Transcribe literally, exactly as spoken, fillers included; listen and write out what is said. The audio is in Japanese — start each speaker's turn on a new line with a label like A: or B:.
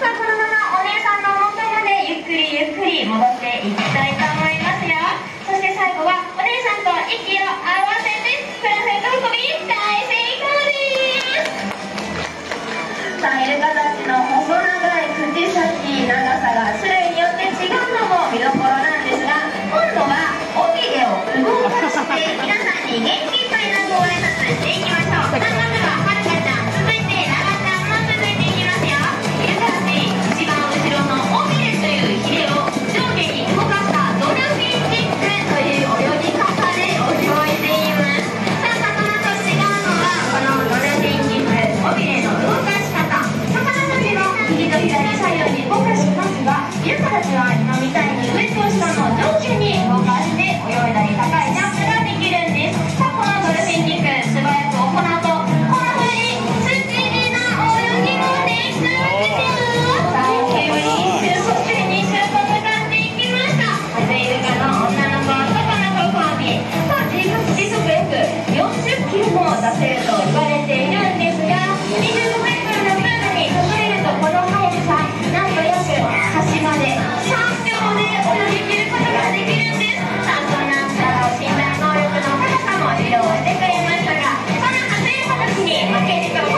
A: さあこのままお姉さんの元までゆっくりゆっくり戻っていきたいと思いますよ。そして最後はお姉さんと息を合わせてプラセント運び大成功です。さあイルカたちの細長い口先、長さが種類によって違うのも見どころなんですが、今度は尾びれを動かして皆さんに元気いっぱいなご挨拶していきましょう。さあまずははるかちゃん、続いてながちゃんも続いていきますよ。イルカたち一番後ろの尾びれというヒレを上下に動かしたドルフィンキックという泳ぎ方で泳いでいます。さあ魚と違うのはこのドルフィンキック、尾びれの動かし方。魚たちは右と左左右に動かしますが、イルカたちは今みたいに上と下の上下に動かして泳いだり高いジャンプができるんです。さあこのドルフィンキック素早く行うとこんな風にステキな泳ぎもできたんですよ。さあ急に一周呼吸に周と向かっていきました。まずイルカの女の子は魚とコンビ。さあ時速約よんじゅっキロも出せると言われているんですが、にじゅうごメートルのプールに隠れるとこの速さ、なんと約端までさんびょうで泳ぎ切ることができるんです。さあそんな力を信頼能力の高さも披露してくれましたが、この初イルカたちに負けじと